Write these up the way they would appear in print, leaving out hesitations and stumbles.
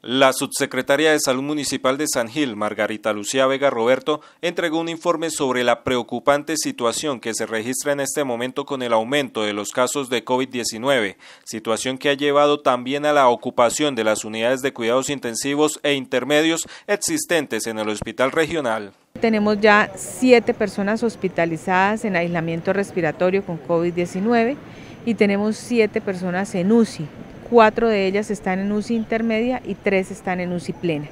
La subsecretaria de Salud Municipal de San Gil, Margarita Lucía Vega Roberto, entregó un informe sobre la preocupante situación que se registra en este momento con el aumento de los casos de COVID-19, situación que ha llevado también a la ocupación de las unidades de cuidados intensivos e intermedios existentes en el hospital regional. Tenemos ya 7 personas hospitalizadas en aislamiento respiratorio con COVID-19 y tenemos 7 personas en UCI. 4 de ellas están en UCI intermedia y 3 están en UCI plena.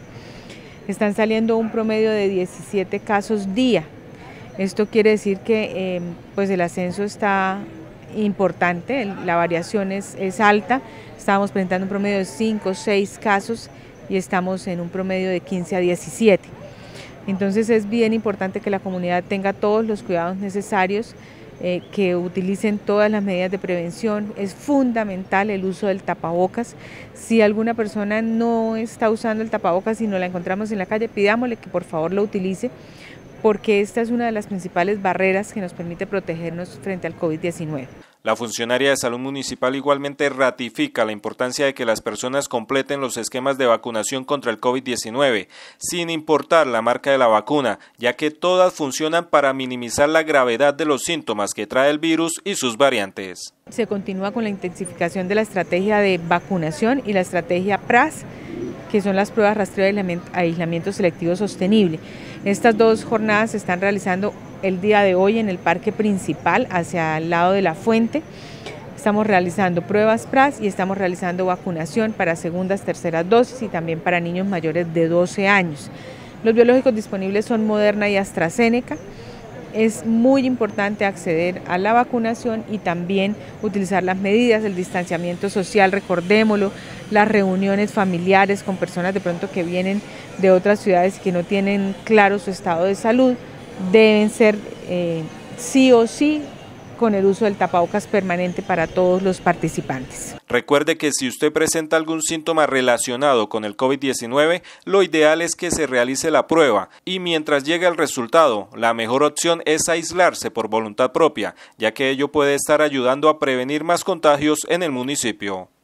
Están saliendo un promedio de 17 casos día. Esto quiere decir que pues el ascenso está importante, la variación es alta. Estábamos presentando un promedio de 5 o 6 casos y estamos en un promedio de 15 a 17. Entonces es bien importante que la comunidad tenga todos los cuidados necesarios, que utilicen todas las medidas de prevención. Es fundamental el uso del tapabocas. Si alguna persona no está usando el tapabocas y no la encontramos en la calle, pidámosle que por favor lo utilice, porque esta es una de las principales barreras que nos permite protegernos frente al COVID-19. La funcionaria de salud municipal igualmente ratifica la importancia de que las personas completen los esquemas de vacunación contra el COVID-19, sin importar la marca de la vacuna, ya que todas funcionan para minimizar la gravedad de los síntomas que trae el virus y sus variantes. Se continúa con la intensificación de la estrategia de vacunación y la estrategia PRAS, que son las pruebas rastreo de aislamiento selectivo sostenible. Estas 2 jornadas se están realizando el día de hoy en el parque principal, hacia el lado de la fuente. Estamos realizando pruebas PRAS y estamos realizando vacunación para segundas, terceras dosis y también para niños mayores de 12 años. Los biológicos disponibles son Moderna y AstraZeneca. Es muy importante acceder a la vacunación y también utilizar las medidas del distanciamiento social, recordémoslo, las reuniones familiares con personas de pronto que vienen de otras ciudades y que no tienen claro su estado de salud, deben ser sí o sí con el uso del tapabocas permanente para todos los participantes. Recuerde que si usted presenta algún síntoma relacionado con el COVID-19, lo ideal es que se realice la prueba y mientras llegue el resultado, la mejor opción es aislarse por voluntad propia, ya que ello puede estar ayudando a prevenir más contagios en el municipio.